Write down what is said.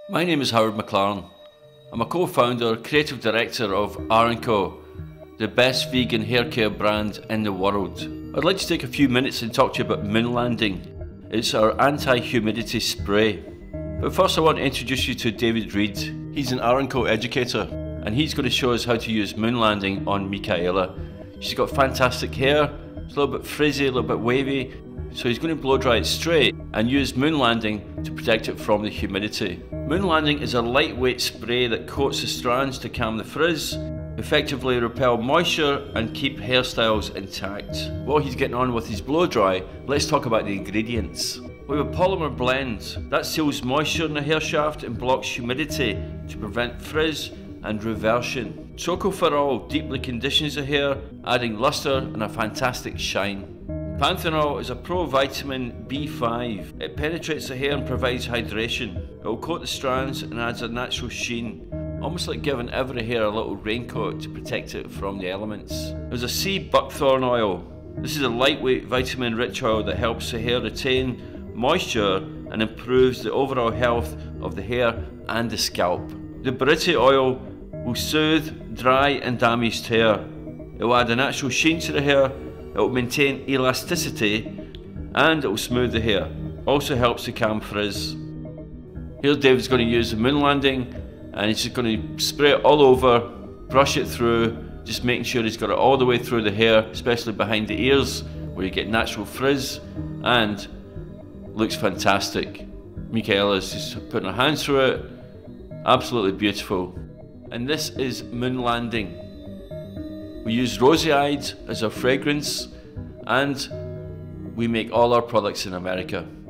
My name is Howard McLaren. I'm a co-founder, creative director of R+Co, the best vegan hair care brand in the world. I'd like to take a few minutes and talk to you about Moon Landing. It's our anti-humidity spray. But first I want to introduce you to David Reed. He's an R+Co educator and he's going to show us how to use Moon Landing on Michaela. She's got fantastic hair, it's a little bit frizzy, a little bit wavy, so he's going to blow dry it straight and use Moon Landing to protect it from the humidity. Moon Landing is a lightweight spray that coats the strands to calm the frizz, effectively repel moisture and keep hairstyles intact. While he's getting on with his blow dry, let's talk about the ingredients. We have a polymer blend that seals moisture in the hair shaft and blocks humidity to prevent frizz and reversion. R+Co for All deeply conditions the hair, adding luster and a fantastic shine. Panthenol is a pro-vitamin B5. It penetrates the hair and provides hydration. It will coat the strands and adds a natural sheen, almost like giving every hair a little raincoat to protect it from the elements. There's a sea buckthorn oil. This is a lightweight vitamin-rich oil that helps the hair retain moisture and improves the overall health of the hair and the scalp. The Beriti oil will soothe dry and damaged hair. It will add a natural sheen to the hair. It will maintain elasticity and it will smooth the hair. Also helps to calm frizz. Here David's going to use the Moon Landing and he's just going to spray it all over, brush it through, just making sure he's got it all the way through the hair, especially behind the ears where you get natural frizz, and looks fantastic. Michaela's just putting her hands through it, absolutely beautiful. And this is Moon Landing. We use Roseate as our fragrance and we make all our products in America.